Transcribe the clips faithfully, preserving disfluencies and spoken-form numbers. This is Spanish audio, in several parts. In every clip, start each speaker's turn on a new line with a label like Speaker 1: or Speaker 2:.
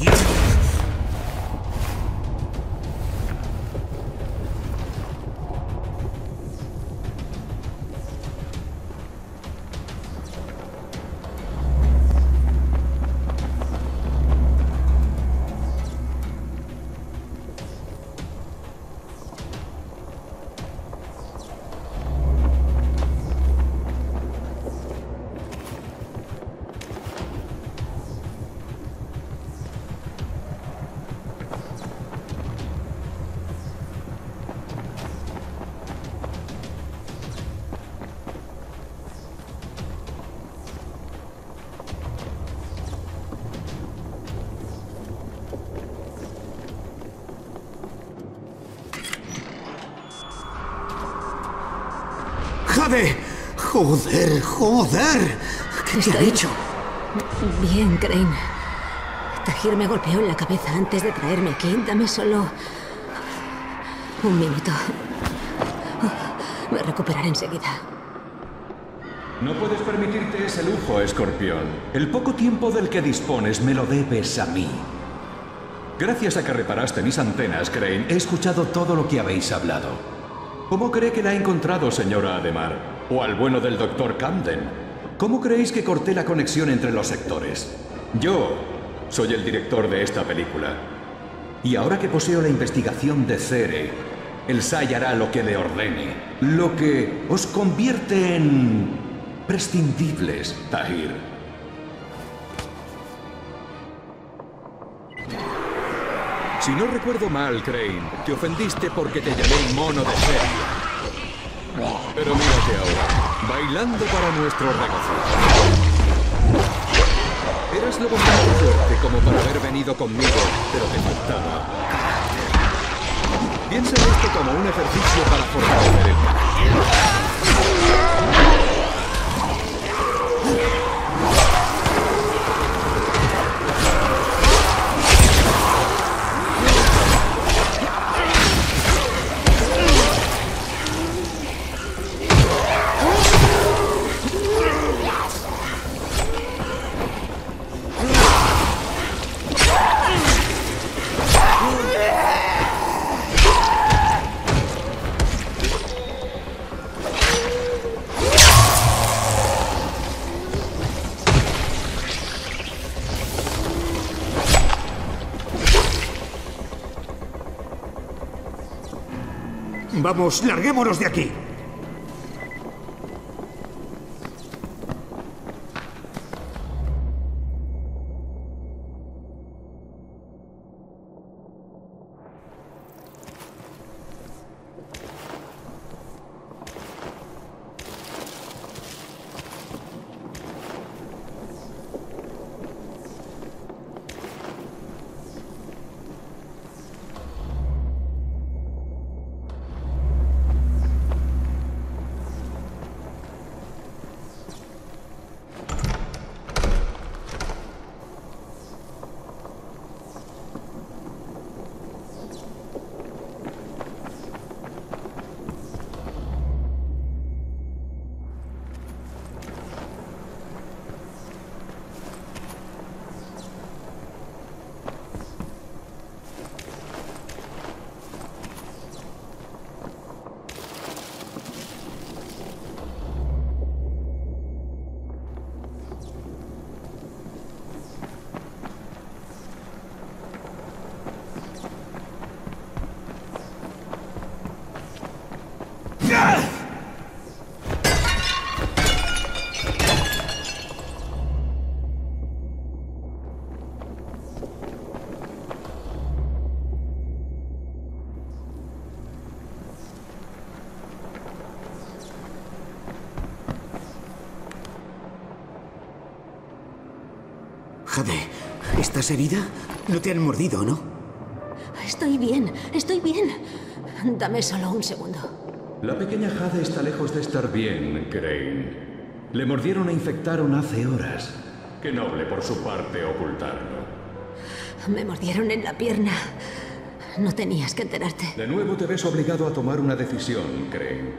Speaker 1: ¡Jade! ¡Joder, joder! ¿Qué te ha hecho?
Speaker 2: Bien, Crane. Tahir me golpeó en la cabeza antes de traerme aquí. Dame solo... un minuto. Me recuperaré enseguida.
Speaker 3: No puedes permitirte ese lujo, Escorpión. El poco tiempo del que dispones me lo debes a mí. Gracias a que reparaste mis antenas, Crane, he escuchado todo lo que habéis hablado. ¿Cómo cree que la ha encontrado, señora Ademar? ¿O al bueno del doctor Camden? ¿Cómo creéis que corté la conexión entre los sectores? Yo soy el director de esta película. Y ahora que poseo la investigación de Cere, el S A I hará lo que le ordene. Lo que os convierte en... prescindibles, Tahir. Si no recuerdo mal, Crane, te ofendiste porque te llamé un mono de feria. Pero mírate ahora, bailando para nuestro regocijo. Eras lo bastante fuerte como para haber venido conmigo, pero te faltaba carácter. Piensa en esto como un ejercicio para fortalecer el carácter.
Speaker 1: Vamos, larguémonos de aquí. Jade, ¿estás herida? No te han mordido, ¿no?
Speaker 2: Estoy bien, estoy bien. Dame solo un segundo.
Speaker 3: La pequeña Jade está lejos de estar bien, Crane. Le mordieron e infectaron hace horas. Qué noble por su parte ocultarlo.
Speaker 2: Me mordieron en la pierna. No tenías que enterarte.
Speaker 3: De nuevo te ves obligado a tomar una decisión, Crane.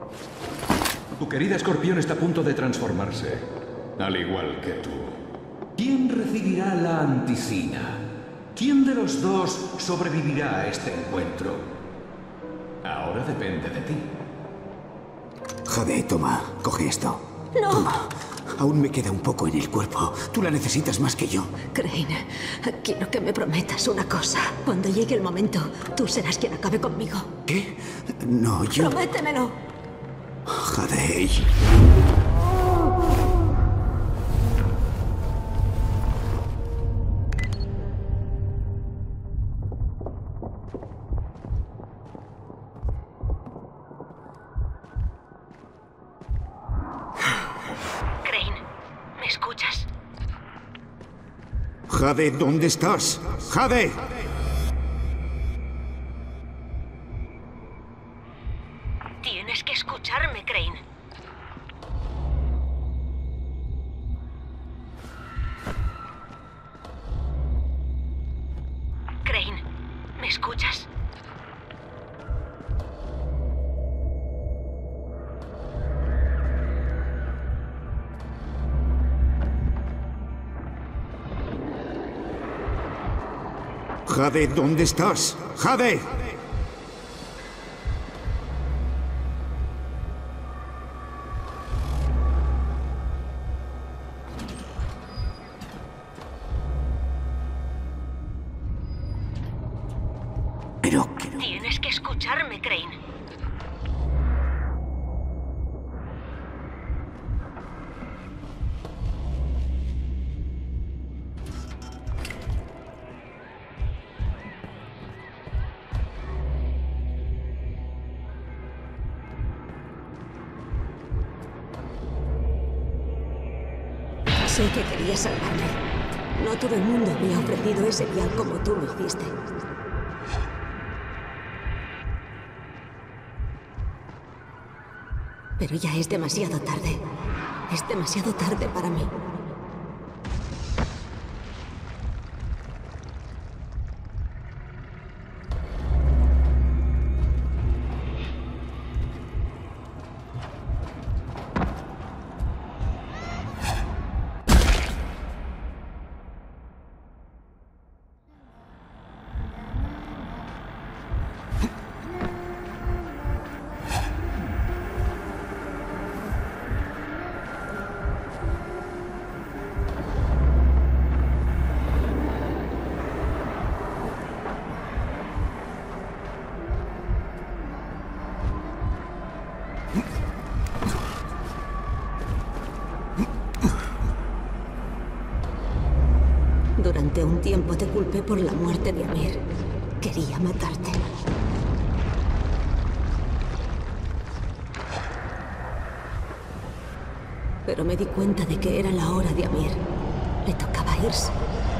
Speaker 3: Tu querida Escorpión está a punto de transformarse, al igual que tú. ¿Quién recibirá la anticina? ¿Quién de los dos sobrevivirá a este encuentro? Ahora depende de ti.
Speaker 1: Jade, toma, coge esto.
Speaker 2: No.
Speaker 1: Toma. Aún me queda un poco en el cuerpo. Tú la necesitas más que yo.
Speaker 2: Crane, quiero que me prometas una cosa. Cuando llegue el momento, tú serás quien acabe conmigo.
Speaker 1: ¿Qué? No, yo...
Speaker 2: Prométemelo.
Speaker 1: Jade... Jade, ¿dónde estás? ¡Jade!
Speaker 2: Tienes que escucharme, Crane. Crane, ¿me escuchas?
Speaker 1: Jade, ¿dónde estás? ¡Jade! Pero...
Speaker 2: Tienes que escucharme, Crane. Sé que querías salvarme. No todo el mundo me ha ofrecido ese vial como tú lo hiciste. Pero ya es demasiado tarde. Es demasiado tarde para mí. Durante un tiempo te culpé por la muerte de Amir. Quería matarte. Pero me di cuenta de que era la hora de Amir. Le tocaba irse.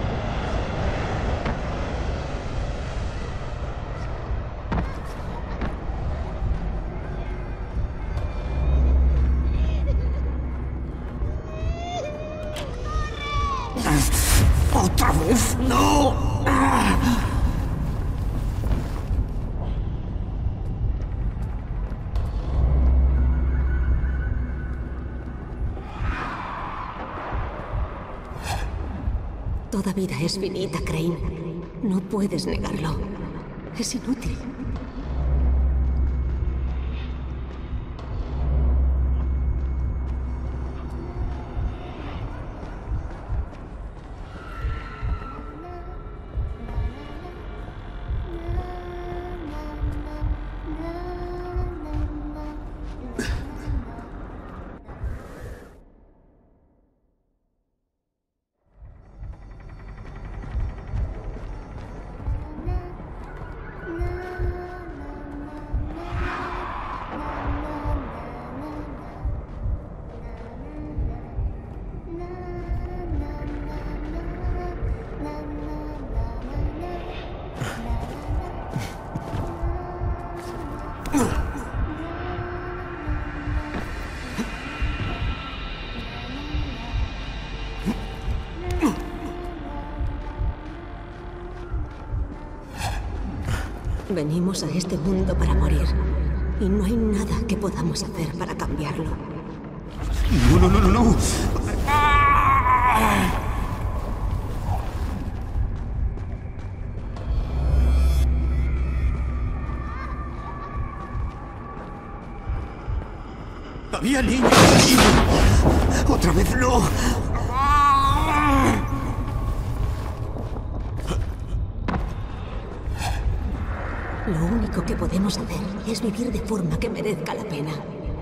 Speaker 1: ¿Otra vez? ¡No!
Speaker 2: Toda vida es finita, Crane. No puedes negarlo. Es inútil. Venimos a este mundo para morir. Y no hay nada que podamos hacer para cambiarlo.
Speaker 1: No, no, no, no, no. Todavía niño. Otra vez no.
Speaker 2: Lo único que podemos hacer es vivir de forma que merezca la pena.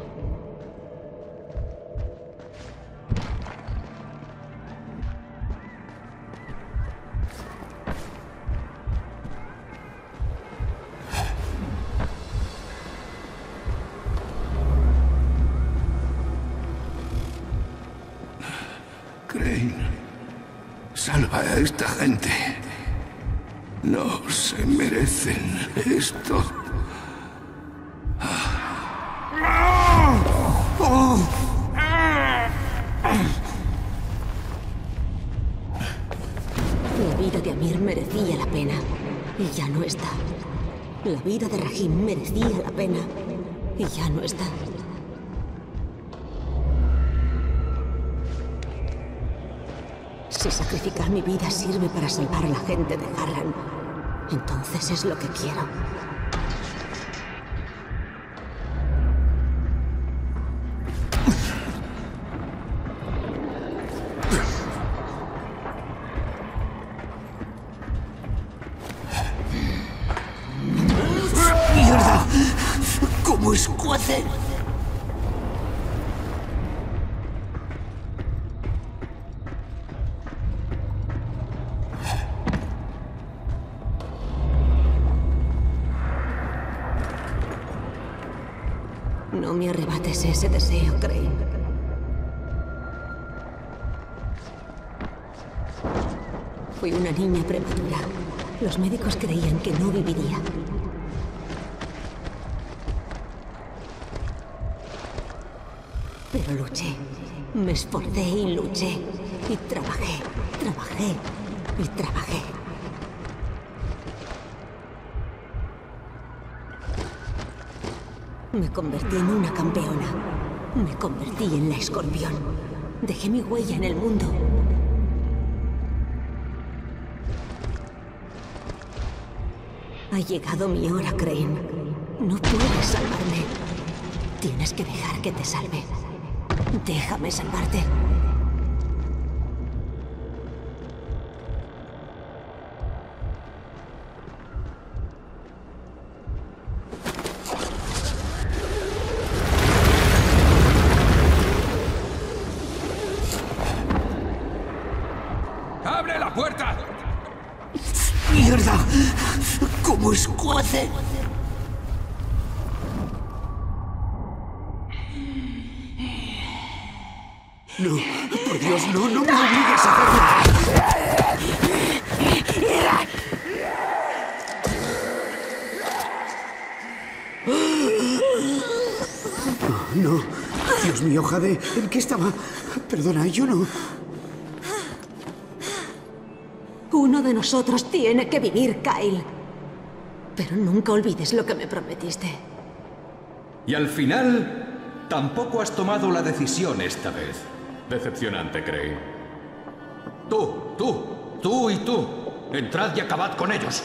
Speaker 4: Crane, salva a esta gente. No se merecen esto.
Speaker 2: La vida de Amir merecía la pena, y ya no está. La vida de Rahim merecía la pena, y ya no está. Si sacrificar mi vida sirve para salvar a la gente de Harran, entonces es lo que quiero.
Speaker 1: ¡Mierda! ¿Cómo escuece?
Speaker 2: No me arrebates ese deseo, Crane. Fui una niña prematura. Los médicos creían que no viviría. Pero luché. Me esforcé y luché. Y trabajé, trabajé y trabajé. Me convertí en una campeona. Me convertí en la escorpión. Dejé mi huella en el mundo. Ha llegado mi hora, Crane. No puedes salvarme. Tienes que dejar que te salve. Déjame salvarte.
Speaker 3: ¡Abre la puerta!
Speaker 1: ¡Mierda! ¿Cómo escuece? No, por Dios, no, no me obligues a hacerlo. No, no. Dios mío, Jade, ¿en qué estaba? Perdona, yo no...
Speaker 2: Uno de nosotros tiene que vivir, Kyle. Pero nunca olvides lo que me prometiste.
Speaker 3: Y al final, tampoco has tomado la decisión esta vez. Decepcionante, Crane. Tú, tú, tú y tú. Entrad y acabad con ellos.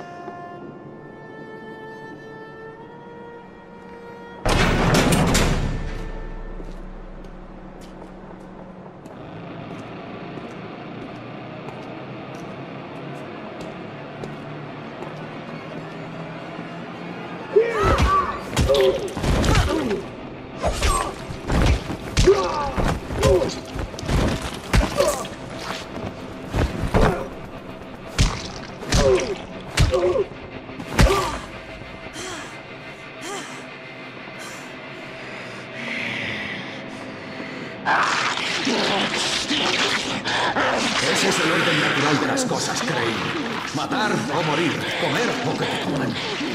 Speaker 3: Ese es el orden natural de las cosas, Crane. Matar o morir, comer o que te coman.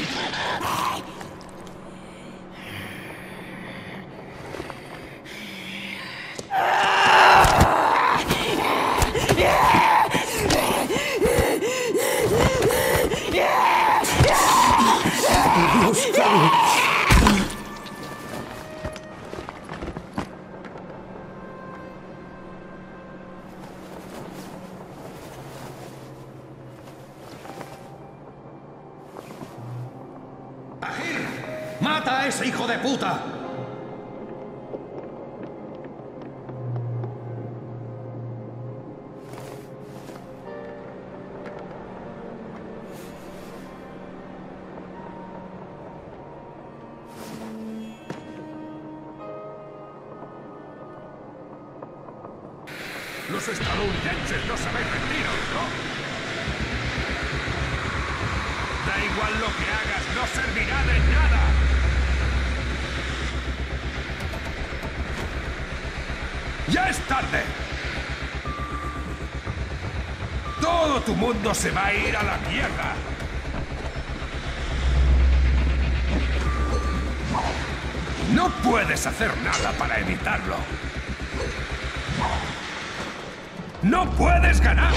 Speaker 1: Dios, Kyle.
Speaker 3: ¡Mata a ese hijo de puta!
Speaker 5: Los estadounidenses no sabéis rendiros, ¿no? Da igual lo que hagas, no servirá de nada. ¡Ya es tarde! Todo tu mundo se va a ir a la mierda. No puedes hacer nada para evitarlo. ¡No puedes ganar!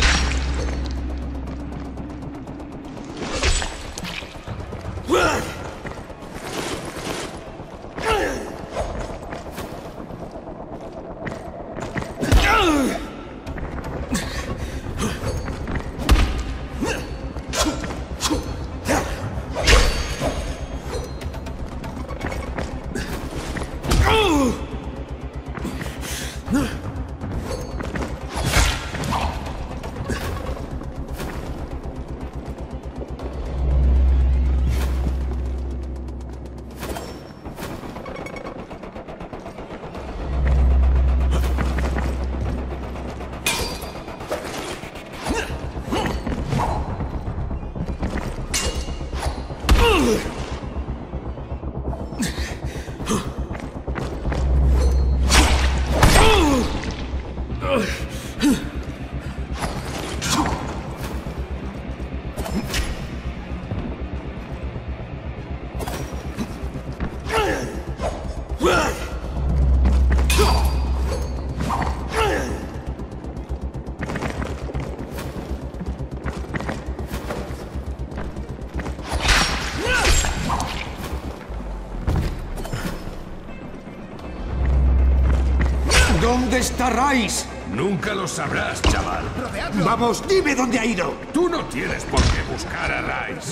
Speaker 1: ¿Dónde está Rice?
Speaker 5: Nunca lo sabrás, chaval.
Speaker 1: Vamos, dime dónde ha ido.
Speaker 5: Tú no tienes por qué buscar a Rice.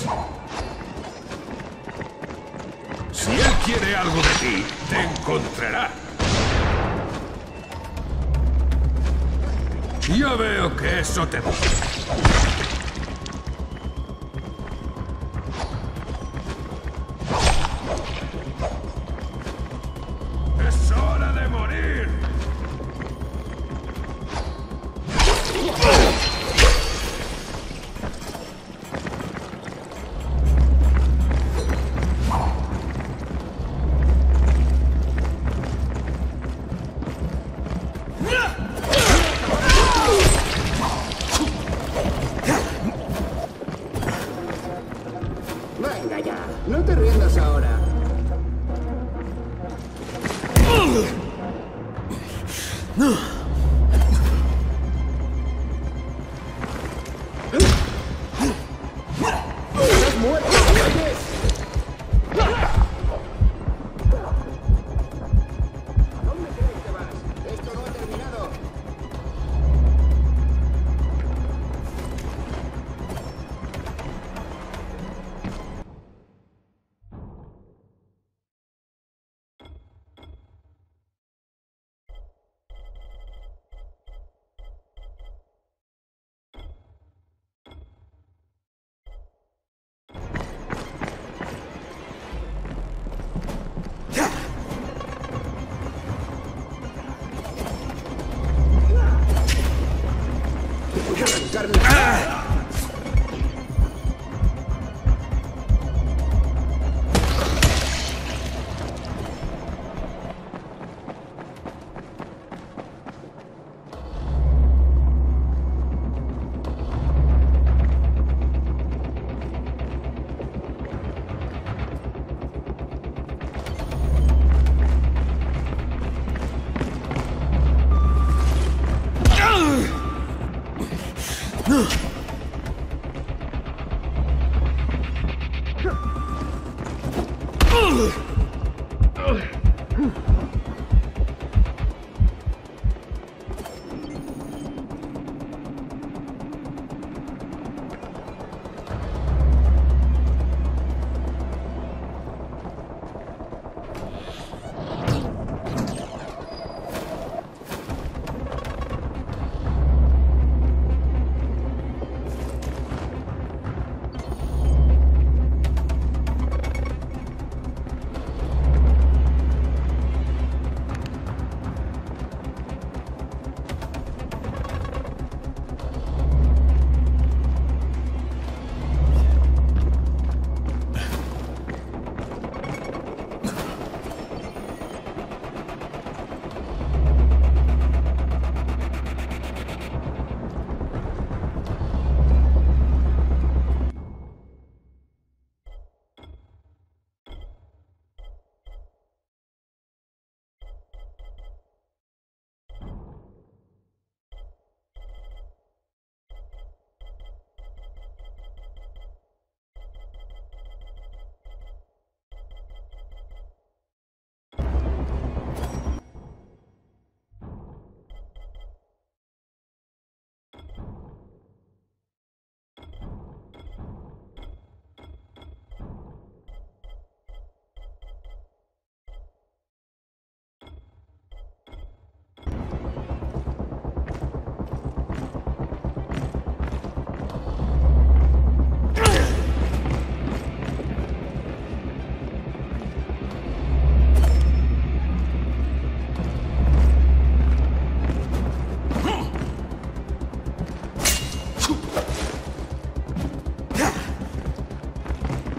Speaker 5: Si él quiere algo de ti, te encontrará. Ya veo que eso te gusta. ¡Es hora de morir!
Speaker 6: Venga ya, no te rindas ahora. ¡Estás muerto! ¿Oyes? ¿Dónde crees que vas? Esto no ha terminado. Voy a arrancarle.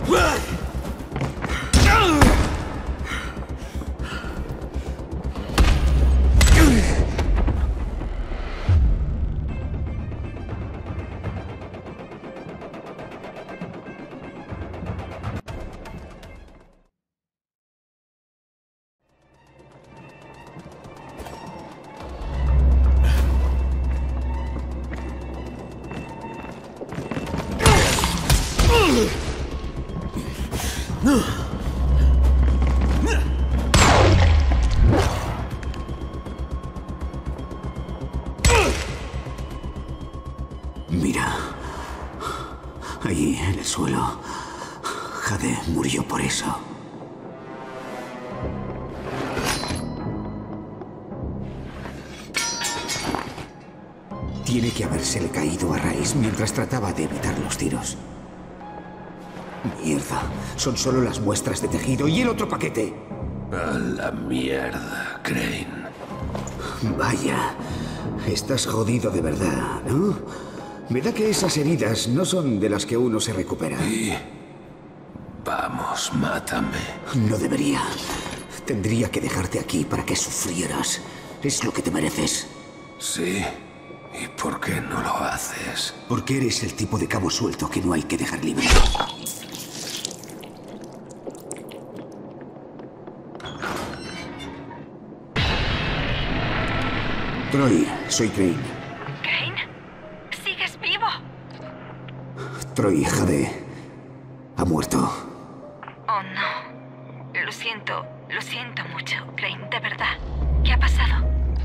Speaker 1: Mira. Allí, en el suelo. Jade murió por eso. Tiene que habérsele caído a Rais mientras trataba de evitar los tiros. Mierda. Son solo las muestras de tejido y el otro paquete.
Speaker 4: A la mierda, Crane.
Speaker 1: Vaya. Estás jodido de verdad, ¿no? Me da que esas heridas no son de las que uno se recupera.
Speaker 4: Y... Vamos, mátame.
Speaker 1: No debería. Tendría que dejarte aquí para que sufrieras. Es lo que te mereces.
Speaker 4: Sí. ¿Y por qué no lo haces?
Speaker 1: Porque eres el tipo de cabo suelto que no hay que dejar libre. Troy, soy Crane.
Speaker 7: ¿Crane? ¿Sigues vivo?
Speaker 1: Troy, Jade, ha muerto.
Speaker 7: Oh, no. Lo siento, lo siento mucho, Crane, de verdad. ¿Qué ha pasado?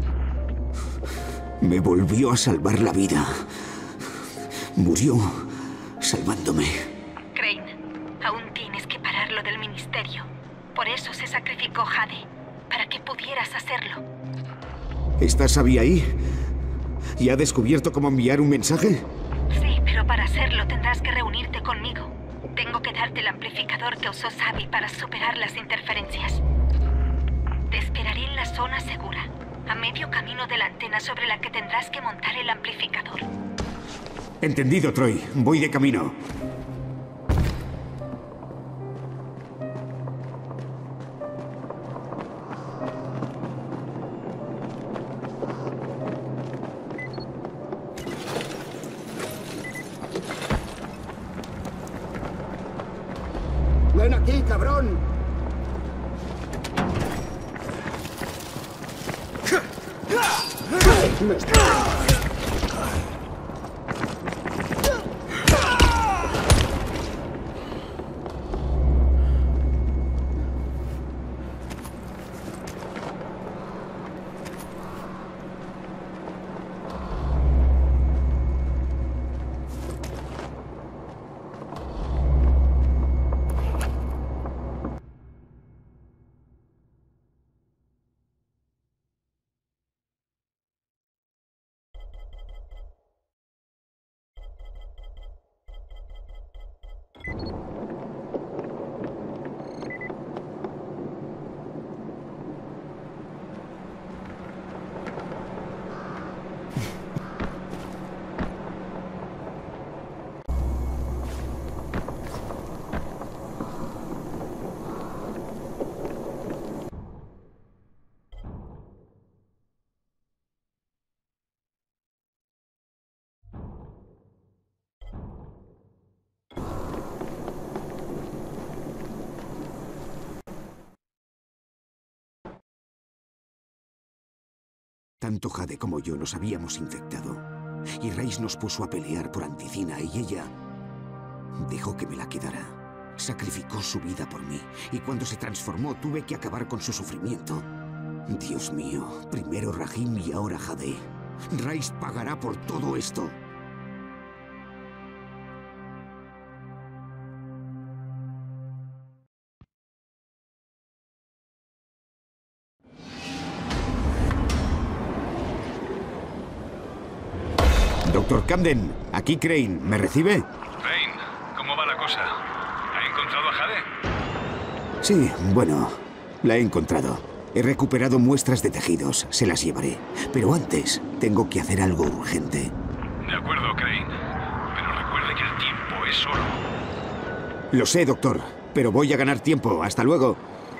Speaker 1: Me volvió a salvar la vida. Murió salvándome.
Speaker 7: Crane, aún tienes que pararlo del ministerio. Por eso se sacrificó Jade, para que pudieras hacerlo.
Speaker 1: ¿Estás Abby ahí? ¿Y ha descubierto cómo enviar un mensaje?
Speaker 7: Sí, pero para hacerlo tendrás que reunirte conmigo. Tengo que darte el amplificador que usó Sabi para superar las interferencias. Te esperaré en la zona segura, a medio camino de la antena sobre la que tendrás que montar el amplificador.
Speaker 1: Entendido, Troy. Voy de camino.
Speaker 6: ¡Ven aquí, cabrón! Me está...
Speaker 1: Tanto Jade como yo nos habíamos infectado. Y Rais nos puso a pelear por Anticina y ella dejó que me la quedara. Sacrificó su vida por mí. Y cuando se transformó tuve que acabar con su sufrimiento. Dios mío, primero Rahim y ahora Jade. Rais pagará por todo esto. Doctor Camden, aquí Crane. ¿Me recibe?
Speaker 5: Crane, ¿cómo va la cosa? ¿Ha encontrado a Jade?
Speaker 1: Sí, bueno, la he encontrado. He recuperado muestras de tejidos. Se las llevaré. Pero antes, tengo que hacer algo urgente.
Speaker 5: De acuerdo, Crane. Pero recuerde que el tiempo es oro.
Speaker 1: Lo sé, doctor, pero voy a ganar tiempo. Hasta luego.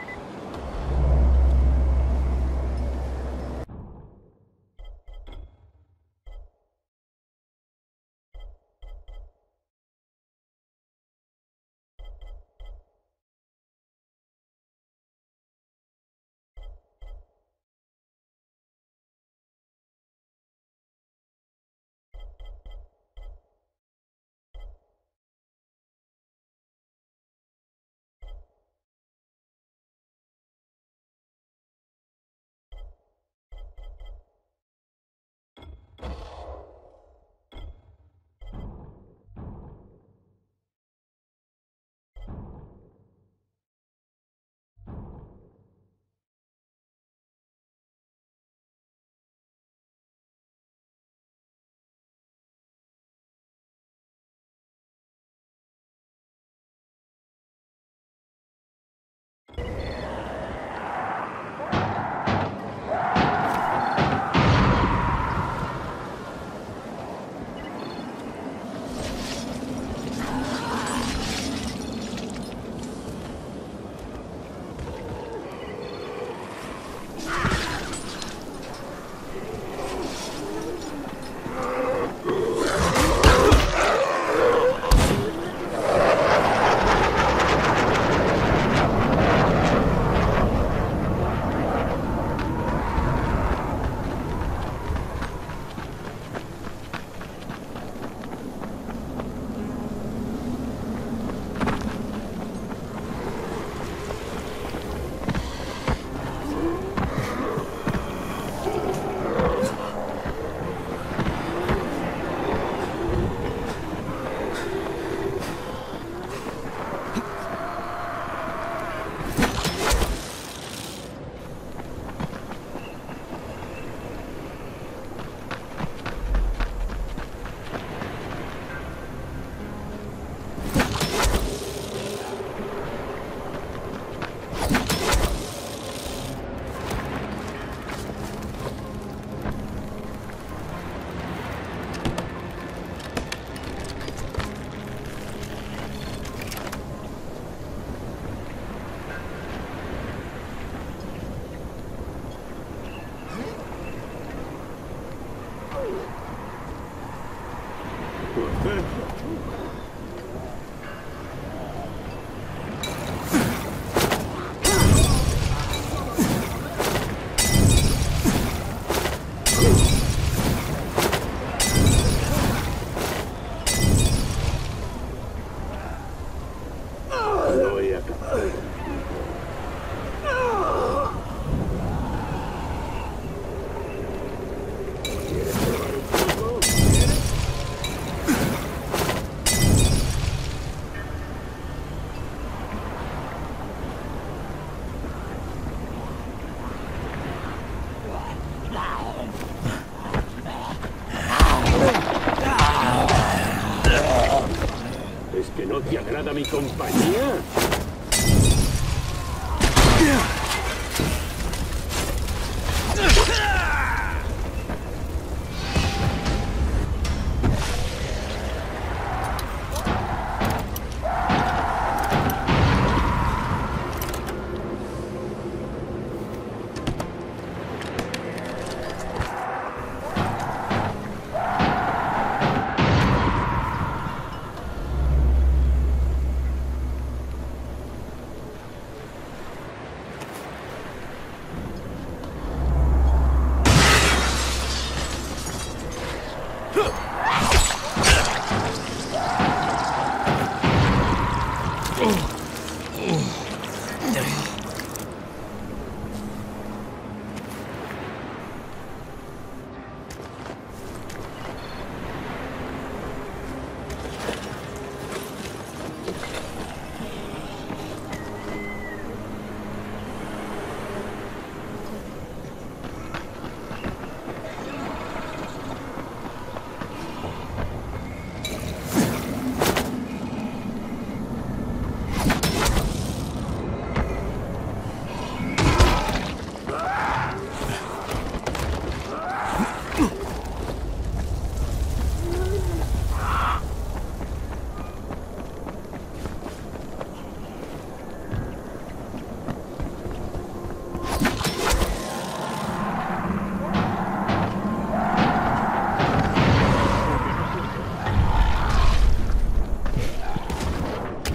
Speaker 6: ¿No te agrada mi compañía?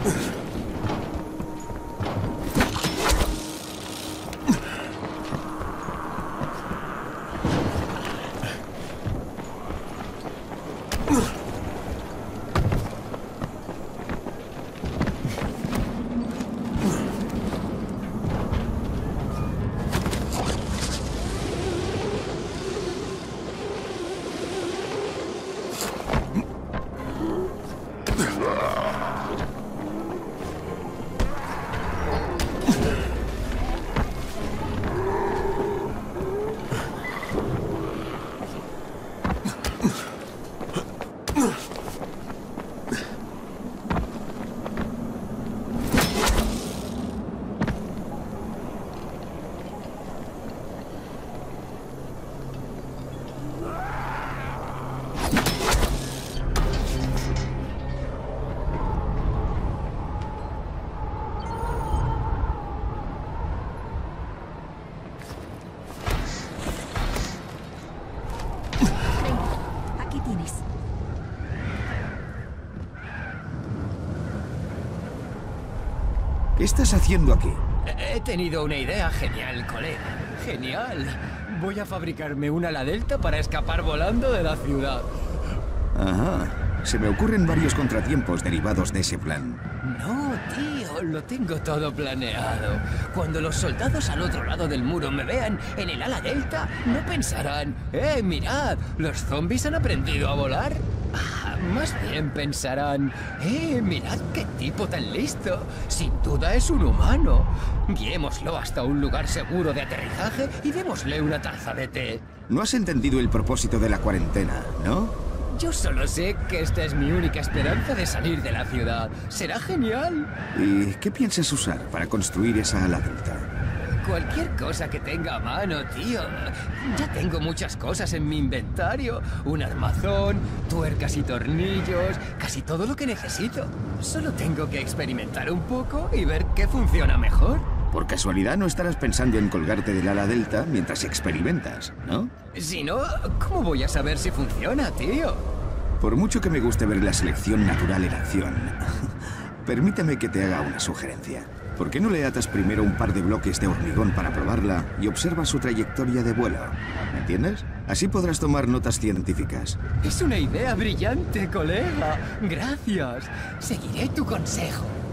Speaker 1: ¿Qué estás haciendo aquí?
Speaker 8: He tenido una idea genial, colega. Genial. Voy a fabricarme una ala delta para escapar volando de la ciudad.
Speaker 1: Ajá. Se me ocurren varios contratiempos derivados de ese plan.
Speaker 8: No, tío, lo tengo todo planeado. Cuando los soldados al otro lado del muro me vean en el ala delta, no pensarán, ¡eh, mirad! ¿Los zombies han aprendido a volar? Ah, más bien pensarán, ¡eh, mirad qué tipo tan listo! Sin duda es un humano. Guiémoslo hasta un lugar seguro de aterrizaje y démosle una taza de té.
Speaker 1: No has entendido el propósito de la cuarentena, ¿no?
Speaker 8: Yo solo sé que esta es mi única esperanza de salir de la ciudad. ¡Será genial!
Speaker 1: ¿Y qué piensas usar para construir esa ala delta?
Speaker 8: Cualquier cosa que tenga a mano, tío. Ya tengo muchas cosas en mi inventario. Un armazón, tuercas y tornillos, casi todo lo que necesito. Solo tengo que experimentar un poco y ver qué funciona mejor.
Speaker 1: Por casualidad no estarás pensando en colgarte del ala delta mientras experimentas, ¿no?
Speaker 8: Si no, ¿cómo voy a saber si funciona, tío?
Speaker 1: Por mucho que me guste ver la selección natural en acción, permíteme que te haga una sugerencia. ¿Por qué no le atas primero un par de bloques de hormigón para probarla y observas su trayectoria de vuelo? ¿Me entiendes? Así podrás tomar notas científicas.
Speaker 8: Es una idea brillante, colega. Gracias. Seguiré tu consejo.